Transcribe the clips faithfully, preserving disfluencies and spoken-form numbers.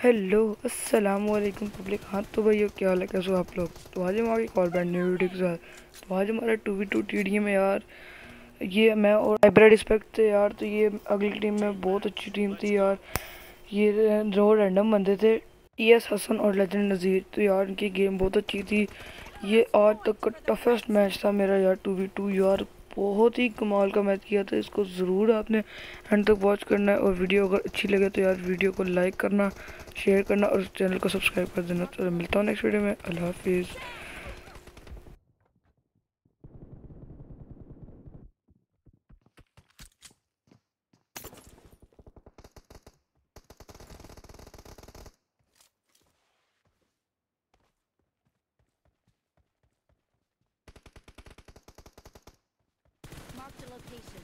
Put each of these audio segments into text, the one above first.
Hello अस्सलाम वालेकुम public. हाँ तो भैया क्या हाल है, कैसे हो आप लोग। तो आज हम आगे कॉल बैंड न्यू वीडियो के साथ। तो आज हमारा two v two T D M है यार। ये मैं और हाइब्रिड रिस्पेक्ट थे यार। तो ये अगली टीम में बहुत अच्छी टीम थी यार। ये जो रैंडम बंदे थे ई एस हसन और लेजेंड नज़ीर। तो यार इनकी गेम बहुत अच्छी थी। ये आज तक का टफेस्ट मैच था मेरा यार टू वी टू यार। बहुत ही कमाल का मैच किया था। इसको ज़रूर आपने एंड तक वॉच करना है। और वीडियो अगर अच्छी लगे तो यार वीडियो को लाइक करना, शेयर करना और चैनल को सब्सक्राइब कर देना। तो मिलता हूँ नेक्स्ट वीडियो में। अल्लाह हाफिज़। Marked a location.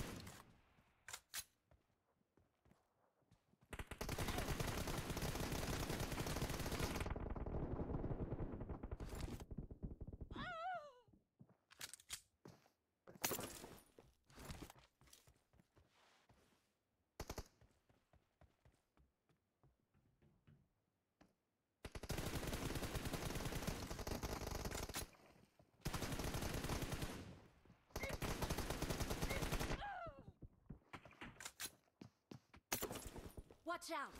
Watch out!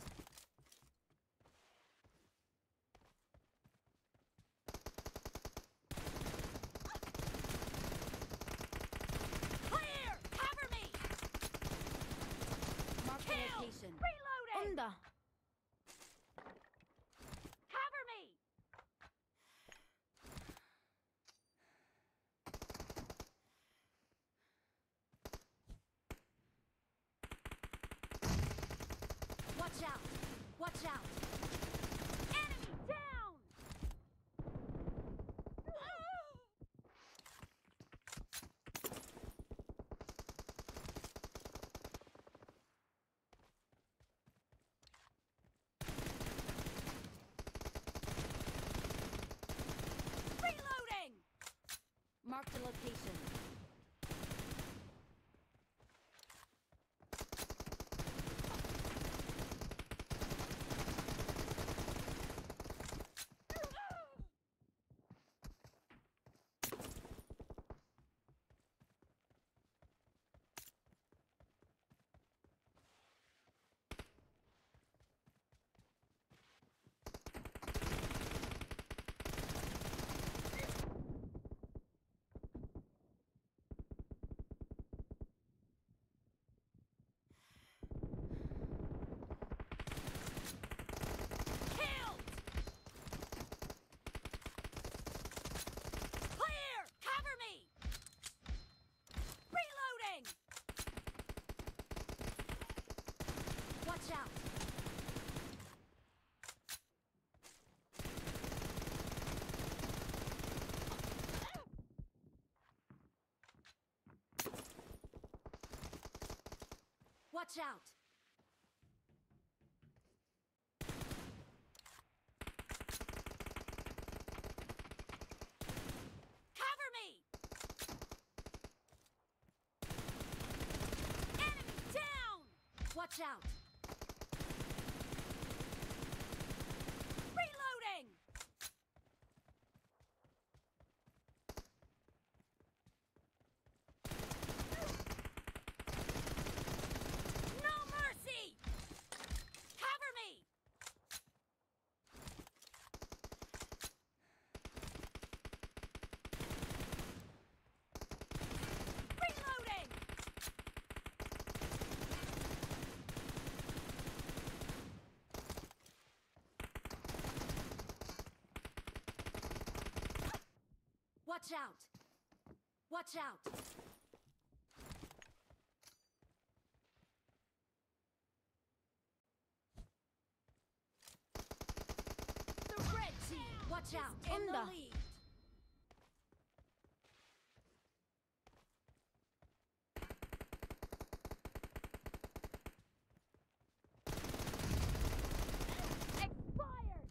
Clear! Cover me! Mark the location. Reloading! Onda! Cover me! Watch out! Watch out! Enemy down! Reloading! Mark the location. Killed! Clear! Cover me! Reloading! Watch out! Watch out! Cover me! Enemy down! Watch out! Reloading! No mercy! Cover me! Reloading! Watch out! Watch out! The red team, watch out! In the lead. Expired!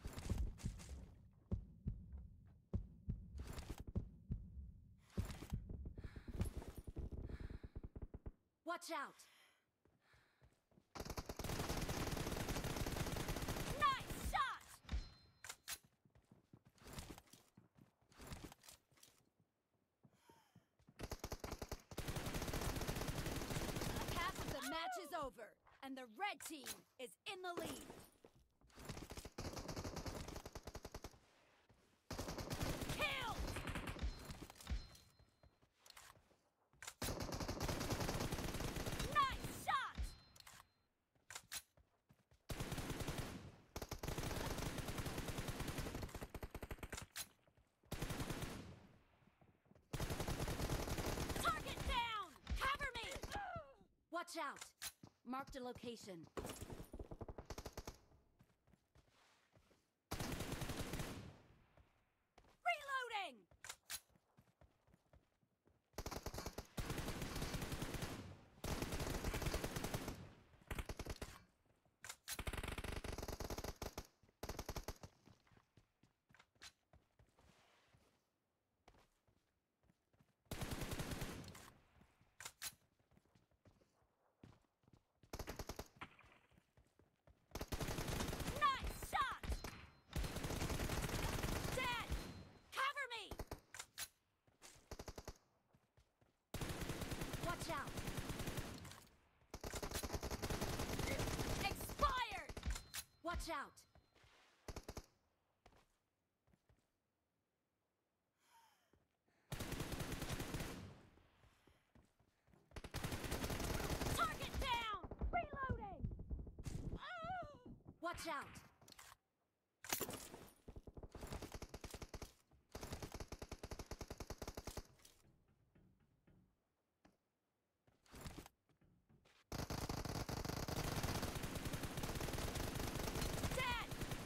Watch out! Nice! And the red team is in the lead. Kill! Nice shot! Target down! Cover me! Watch out! Marked a location. Reloading! Nice shot! Dead! Cover me! Watch out! Expired! Watch out! Target down! Reloading! Watch out! Dead!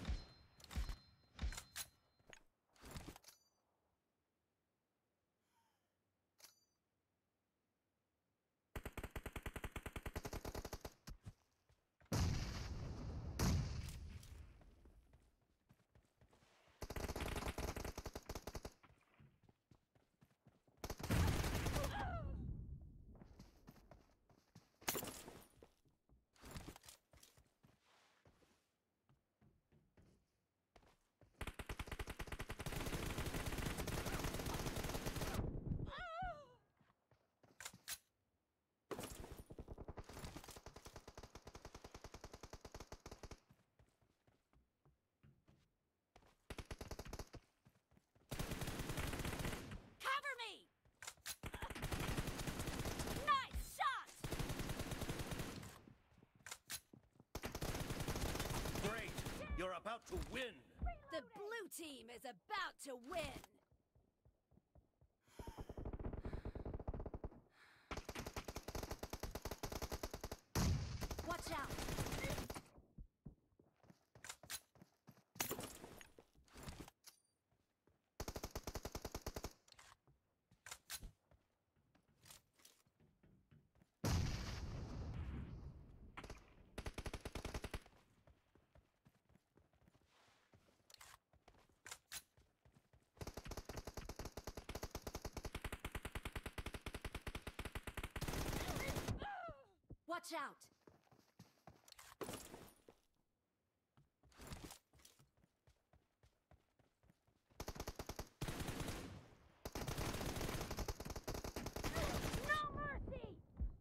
Cover me! Nice shot! Great! You're about to win! The blue team is about to win! Watch out! Watch out! No mercy!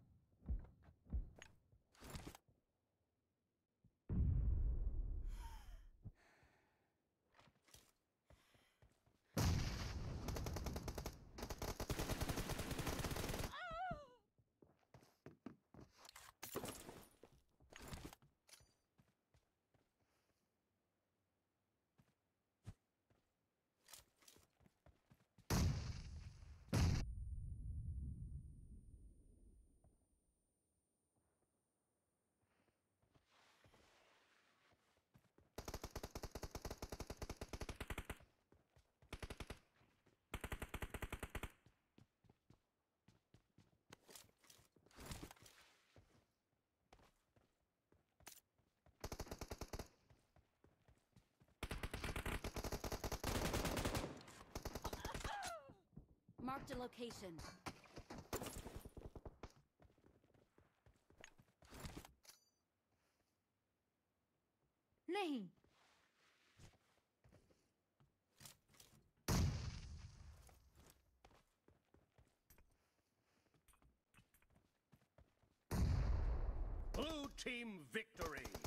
Marked a location. नहीं Blue Team victory.